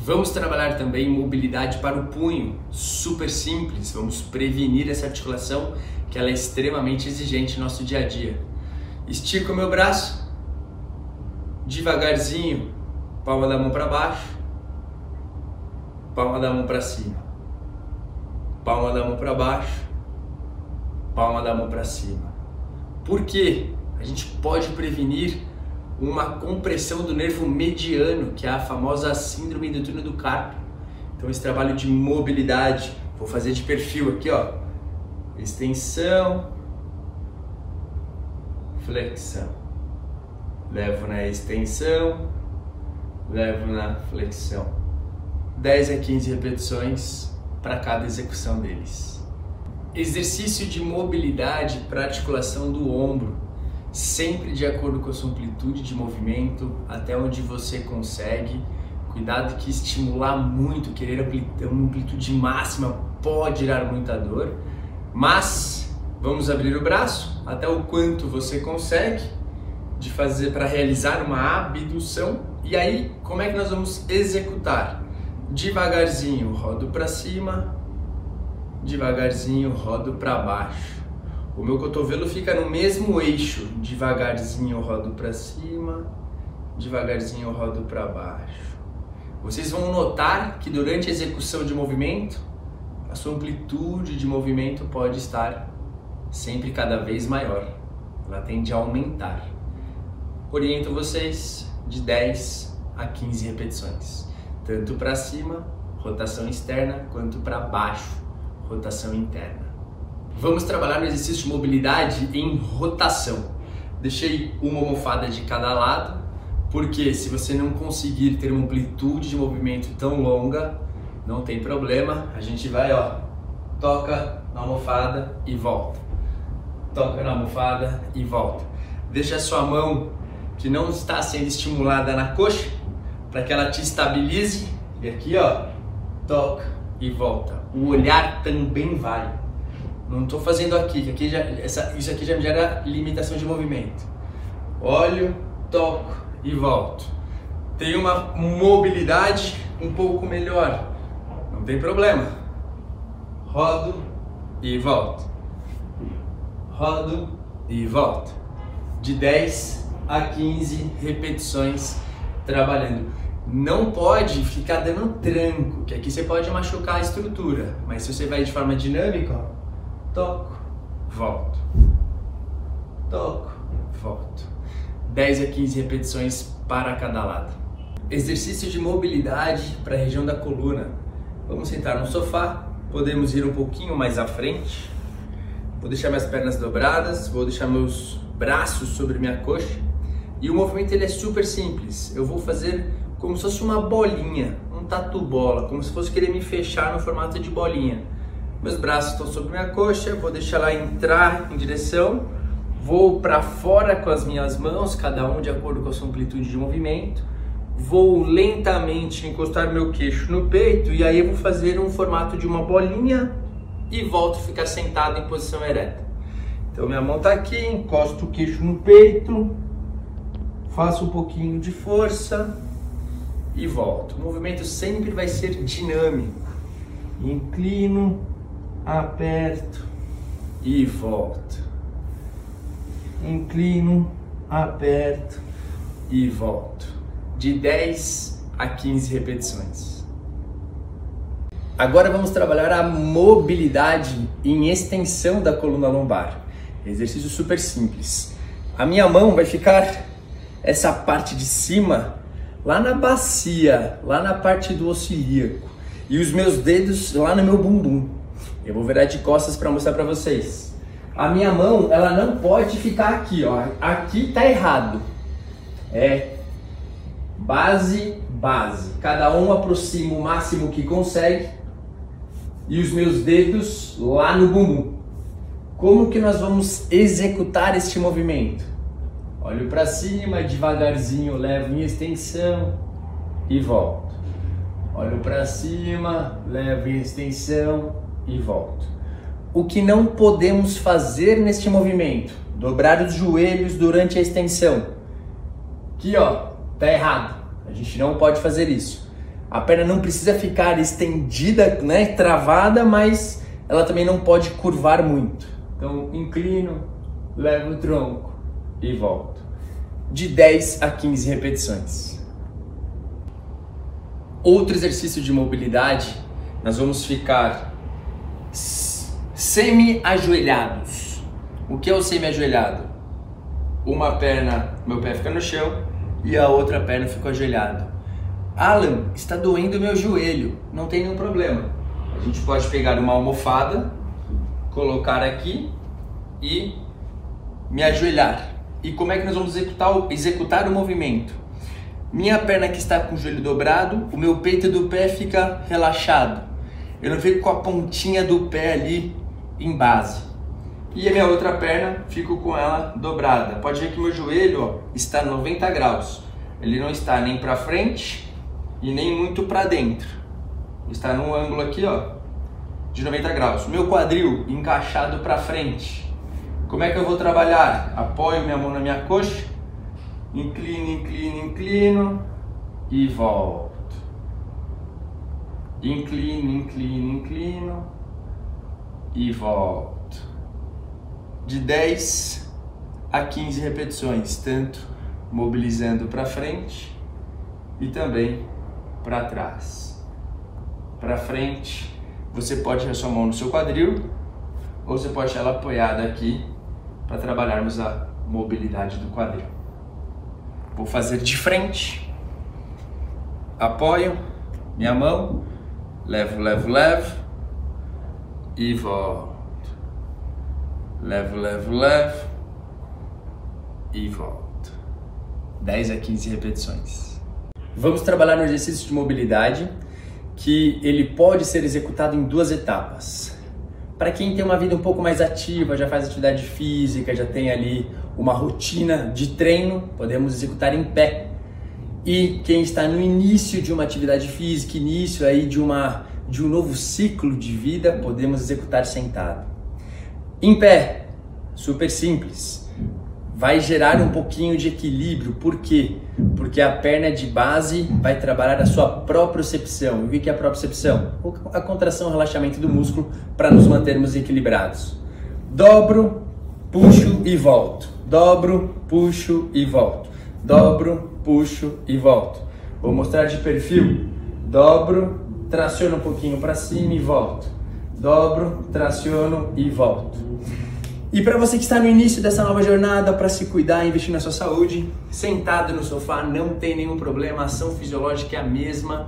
Vamos trabalhar também mobilidade para o punho, super simples. Vamos prevenir essa articulação que ela é extremamente exigente no nosso dia a dia. Estico o meu braço, devagarzinho, palma da mão para baixo, palma da mão para cima, palma da mão para baixo, palma da mão para cima. Por quê? A gente pode prevenir uma compressão do nervo mediano, que é a famosa síndrome do túnel do carpo. Então esse trabalho de mobilidade, vou fazer de perfil aqui, ó. Extensão, flexão. Levo na extensão, levo na flexão. 10 a 15 repetições para cada execução deles. Exercício de mobilidade para articulação do ombro, sempre de acordo com a sua amplitude de movimento, até onde você consegue. Cuidado que estimular muito, querer uma amplitude máxima pode gerar muita dor, mas vamos abrir o braço até o quanto você consegue de fazer para realizar uma abdução. E aí, como é que nós vamos executar? Devagarzinho, rodo para cima, devagarzinho, rodo para baixo. O meu cotovelo fica no mesmo eixo, devagarzinho rodo para cima, devagarzinho rodo para baixo. Vocês vão notar que durante a execução de movimento, a sua amplitude de movimento pode estar sempre cada vez maior. Ela tende a aumentar. Oriento vocês de 10 a 15 repetições, tanto para cima, rotação externa, quanto para baixo, rotação interna. Vamos trabalhar no exercício de mobilidade em rotação. Deixei uma almofada de cada lado, porque se você não conseguir ter uma amplitude de movimento tão longa, não tem problema. A gente vai, ó, toca na almofada e volta. Toca na almofada e volta. Deixa a sua mão que não está sendo estimulada na coxa, para que ela te estabilize. E aqui, ó, toca e volta. O olhar também vai. Não estou fazendo aqui, que aqui isso aqui já me gera limitação de movimento. Olho, toco e volto. Tem uma mobilidade um pouco melhor, não tem problema. Rodo e volto. Rodo e volto. De 10 a 15 repetições trabalhando. Não pode ficar dando tranco, que aqui você pode machucar a estrutura, mas se você vai de forma dinâmica, ó, toco, volto, toco, volto. 10 a 15 repetições para cada lado. Exercício de mobilidade para a região da coluna. Vamos sentar no sofá, podemos ir um pouquinho mais à frente. Vou deixar minhas pernas dobradas, vou deixar meus braços sobre minha coxa. E o movimento ele é super simples. Eu vou fazer como se fosse uma bolinha, um tatu bola, como se fosse querer me fechar no formato de bolinha. Meus braços estão sobre minha coxa, vou deixar ela entrar em direção, vou para fora com as minhas mãos, cada um de acordo com a sua amplitude de movimento, vou lentamente encostar meu queixo no peito e aí eu vou fazer um formato de uma bolinha e volto a ficar sentado em posição ereta. Então minha mão está aqui, encosto o queixo no peito, faço um pouquinho de força e volto. O movimento sempre vai ser dinâmico. Inclino, aperto e volto. Inclino, aperto e volto. De 10 a 15 repetições. Agora vamos trabalhar a mobilidade em extensão da coluna lombar. Exercício super simples. A minha mão vai ficar essa parte de cima lá na bacia, lá na parte do osso ilíaco. E os meus dedos lá no meu bumbum. Eu vou virar de costas para mostrar para vocês. A minha mão, ela não pode ficar aqui, ó. Aqui tá errado. É base, base. Cada um aproxima o máximo que consegue. E os meus dedos lá no bumbum. Como que nós vamos executar este movimento? Olho para cima, devagarzinho levo em extensão e volto. Olho para cima, levo em extensão e volto. O que não podemos fazer neste movimento? Dobrar os joelhos durante a extensão. Aqui, ó, tá errado. A gente não pode fazer isso. A perna não precisa ficar estendida, né, travada, mas ela também não pode curvar muito. Então, inclino, levo o tronco e volto. De 10 a 15 repetições. Outro exercício de mobilidade, nós vamos ficar semi-ajoelhados. O que é o semi-ajoelhado? Uma perna, meu pé fica no chão e a outra perna fica ajoelhado. Alan, está doendo meu joelho. Não tem nenhum problema. A gente pode pegar uma almofada, colocar aqui e me ajoelhar. E como é que nós vamos executar o movimento? Minha perna que está com o joelho dobrado, o meu peito do pé fica relaxado. Eu não fico com a pontinha do pé ali em base. E a minha outra perna, fico com ela dobrada. Pode ver que meu joelho, ó, está 90 graus. Ele não está nem para frente e nem muito para dentro. Está num ângulo aqui, ó, de 90 graus. Meu quadril encaixado para frente. Como é que eu vou trabalhar? Apoio minha mão na minha coxa, inclino, inclino, inclino e volto. Inclino, inclino, inclino e volto. De 10 a 15 repetições, tanto mobilizando para frente e também para trás. Para frente, você pode ter a sua mão no seu quadril ou você pode ter ela apoiada aqui para trabalharmos a mobilidade do quadril. Vou fazer de frente. Apoio minha mão, levo, levo, levo e volto. Levo, levo, levo e volto. 10 a 15 repetições. Vamos trabalhar no exercício de mobilidade, que ele pode ser executado em 2 etapas. Para quem tem uma vida um pouco mais ativa, já faz atividade física, já tem ali uma rotina de treino, podemos executar em pé. E quem está no início de uma atividade física, início aí de um novo ciclo de vida, podemos executar sentado. Em pé, super simples. Vai gerar um pouquinho de equilíbrio. Por quê? Porque a perna de base vai trabalhar a sua propriocepção. E o que é a propriocepção? A contração e relaxamento do músculo para nos mantermos equilibrados. Dobro, puxo e volto. Dobro, puxo e volto. Dobro, puxo e volto. Vou mostrar de perfil. Dobro, traciono um pouquinho para cima e volto. Dobro, traciono e volto. E para você que está no início dessa nova jornada para se cuidar e investir na sua saúde, sentado no sofá não tem nenhum problema, a ação fisiológica é a mesma.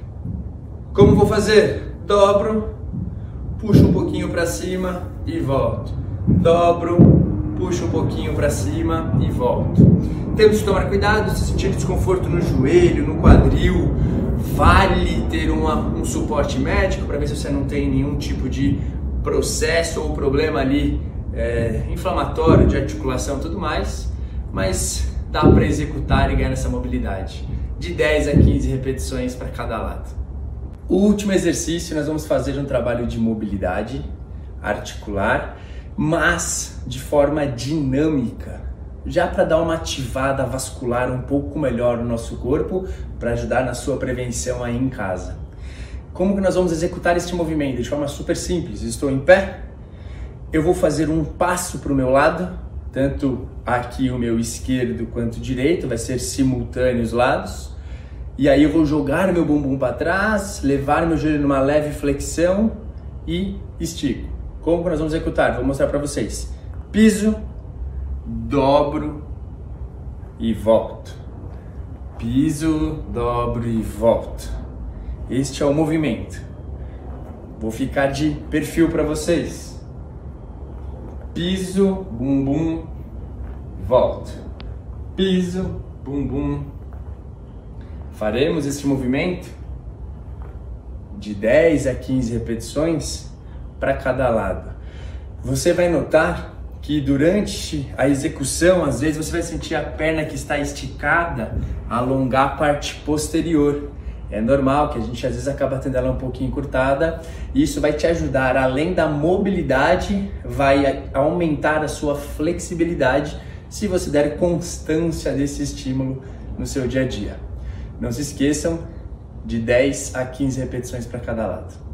Como vou fazer? Dobro, puxo um pouquinho para cima e volto. Dobro, puxo um pouquinho para cima e volto. Temos que tomar cuidado se sentir desconforto no joelho, no quadril. Vale ter um suporte médico para ver se você não tem nenhum tipo de processo ou problema ali inflamatório de articulação e tudo mais, mas dá para executar e ganhar essa mobilidade. De 10 a 15 repetições para cada lado. O último exercício nós vamos fazer um trabalho de mobilidade articular, mas de forma dinâmica, já para dar uma ativada vascular um pouco melhor no nosso corpo, para ajudar na sua prevenção aí em casa. Como que nós vamos executar este movimento? De forma super simples. Estou em pé, eu vou fazer um passo para o meu lado, tanto aqui o meu esquerdo quanto o direito, vai ser simultâneo os lados. E aí eu vou jogar meu bumbum para trás, levar meu joelho numa leve flexão e estico. Como que nós vamos executar? Vou mostrar para vocês. Piso, dobro e volto. Piso, dobro e volto. Este é o movimento. Vou ficar de perfil para vocês. Piso, bumbum, volto. Piso, bumbum. Faremos este movimento de 10 a 15 repetições para cada lado. Você vai notar que durante a execução, às vezes você vai sentir a perna que está esticada alongar a parte posterior. É normal que a gente às vezes acaba tendo ela um pouquinho encurtada, e isso vai te ajudar, além da mobilidade, vai aumentar a sua flexibilidade se você der constância desse estímulo no seu dia a dia. Não se esqueçam de 10 a 15 repetições para cada lado.